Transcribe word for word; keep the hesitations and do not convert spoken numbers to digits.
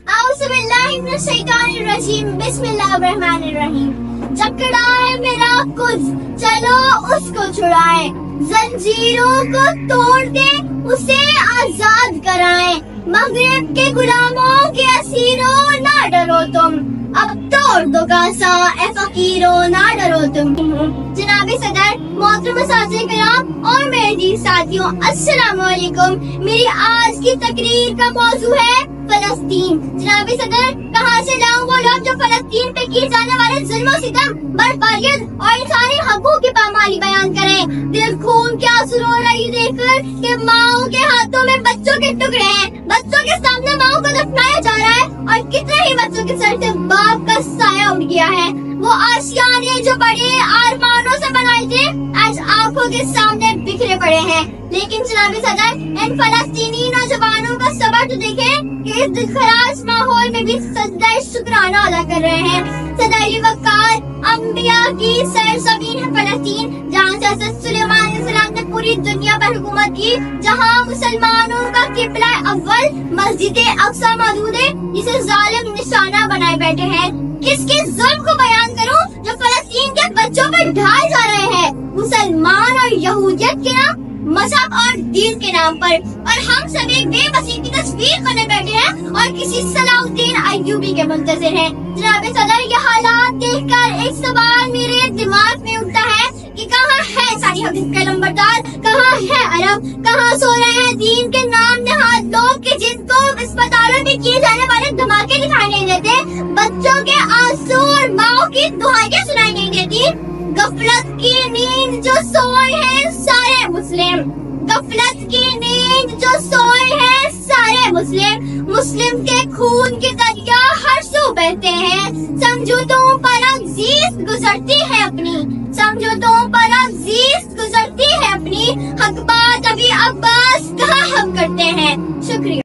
اعوذ باللہ من الشیطان الرجیم بسم اللہ الرحمن الرحیم. جکڑا ہے میرا کچھ چلو اس کو چھڑائیں, زنجیروں کو توڑ دے اسے آزاد کرائیں, مغرب کے غلاموں کے اسیروں نہ ڈرو تم, اب توڑ دو کاسا اے فقیروں نہ ڈرو تم. جناب صدر, محترم اساتذہ کرام اور میرے جی ساتھیوں, السلام علیکم. میری آج کی تقریر کا موضوع ہے فلسطین. جناب صدر, کہاں سے لاؤں وہ لوگ جو فلسطین پہ کیے جانے والے ظلم و ستم, بربریت اور انسانی حقوق کی پامالی بیان کریں. دل خون کے آنسو رو رہی دیکھ کر کہ ماؤں کے ہاتھوں میں بچوں کے ٹکڑے ہیں, بچوں کے سامنے ماؤں کو دفنایا جا رہا ہے, اور کتنے ہی بچوں کے سر سے باپ کا سایہ اٹھ گیا ہے. وہ آشیانے جو بڑے آرمانوں سے بنائے تھے آج آنکھوں کے سامنے بکھرے پڑے ہیں. لیکن جناب صدر, ان فلسطینی نوجوانوں کا صبر تو دیکھیں کہ اس دلخراش ماحول میں بھی سجدہ شکرانہ ادا کر رہے ہیں. صدر وقار, انبیاء کی سرزمین ہے فلسطین, جہاں سے حضرت سلیمان علیہ السلام نے پوری دنیا پر حکومت کی, جہاں مسلمانوں کا قبلہ اول مسجد اقصی موجود ہے جسے ظالم نشانہ بنائے بیٹھے ہیں. کس کے ظلم کو بیان کروں جو فلسطین کے بچوں پر ڈھائے جا رہے ہیں, مسلمان اور یہودیت کے نام, مذہب اور دین کے نام پر, اور ہم سب ایک بے بسی کی تصویر بنے بیٹھے ہیں اور کسی صلاح الدین ایوبی کے منتظر ہیں. جناب صدر, یہ حالات دیکھ کر ایک سوال میرے دماغ میں اٹھتا ہے کہ کہاں ہے ساری حدیث کا نمبردار, کہاں ہے عرب, کہاں سو رہے ہیں دین کے نام نہاد لوگ کہ جن کو اسپتالوں میں کیے جانے والے دھماکے دکھائی نہیں دیتے, بچوں کے آنسو اور ماؤں کی دعائیں سنائی نہیں دیتی. غفلت کی نیند جو سوئے ہیں سارے مسلم, غفلت کی نیند جو سوئے ہیں سارے مسلم, مسلم کے خون کے دریا ہر سو بہتے ہیں. سمجھوتوں پر عزیز گزرتی ہے اپنی, سمجھوتوں پر عزیز گزرتی ہے اپنی, حق بات ابھی عباس کہاں ہم کرتے ہیں. شکریہ.